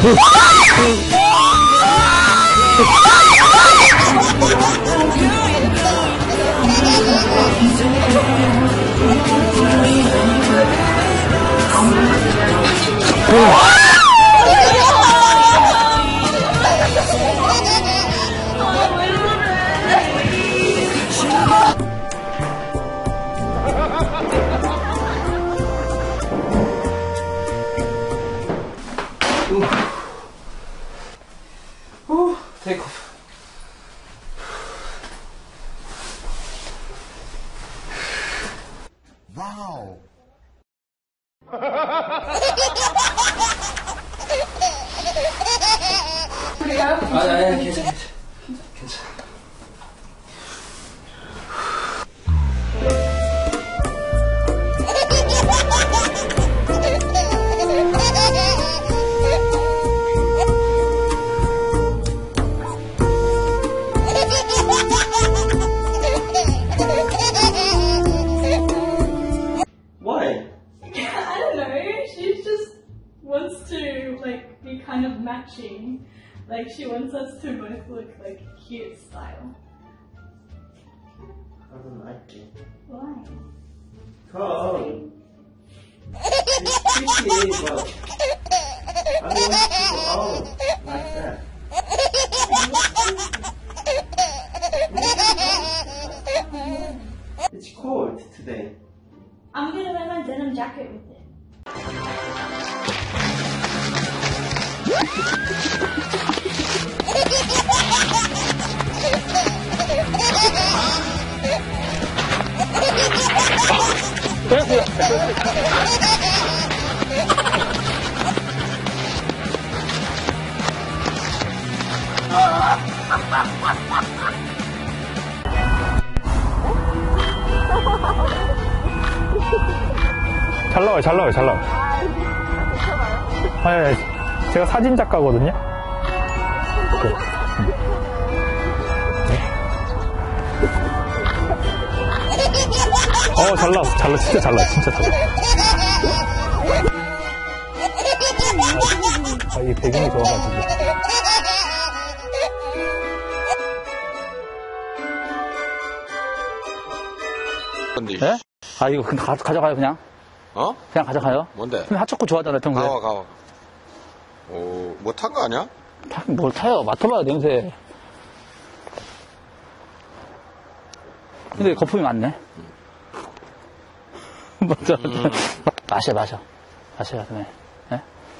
테이크 오프. 와우. 아니, 괜찮아. Why? I don't know. She just wants to like be kind of matching. Like she wants us to both look like cute style. I don't like it. Why? Come. It's pretty, but I don't want to go out like that. It's cold today. I'm gonna wear my denim jacket with it. 잘 나와요. 아니, 제가 사진 작가거든요. 잘 나와, 진짜 잘 나와. 이 배경이 좋아가지고. 근데 이거 가져가요, 그냥? 그냥 가져가요? 뭔데? 근데 핫초코 좋아하잖아요, 평소에. 가와. 뭐 탄 거 아니야? 뭘 타요? 맡아봐요, 냄새. 근데 거품이 많네. 맞아. 마셔. 마셔야 돼. 네?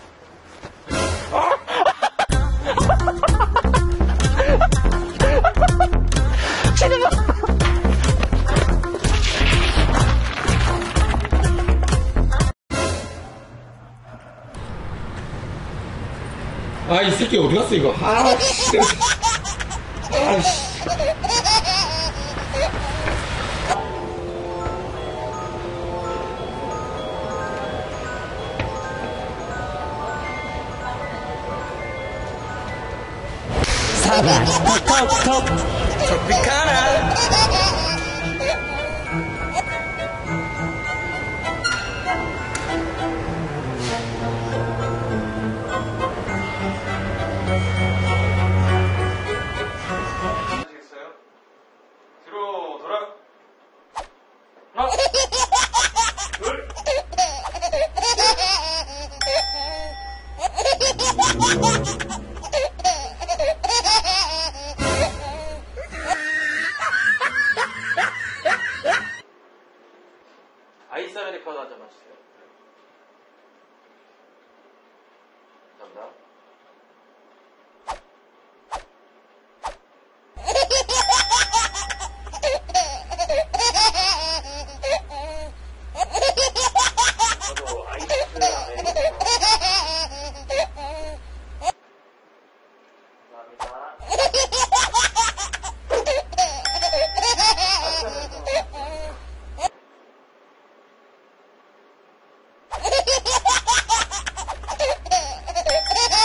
이 새끼 어디 갔어, 이거? 아이씨. 사랑, 톡톡톡, tropica나. 뒤로 돌아. 하나, 둘. 아이스 아메리카노 한 잔 마시세요. 감사합니다. 저도 아이스 아메리카노. 감사합니다.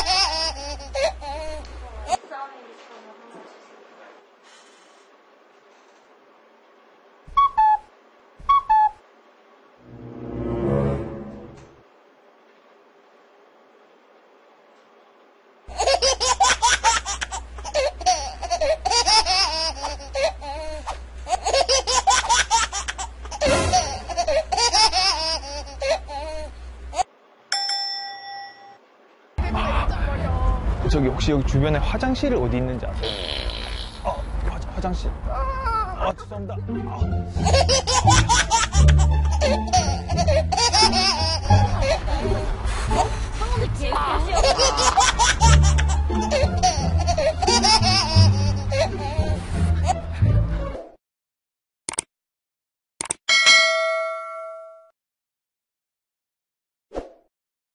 저기 혹시 여기 주변에 화장실이 어디 있는지 아세요? 화장실. 죄송합니다.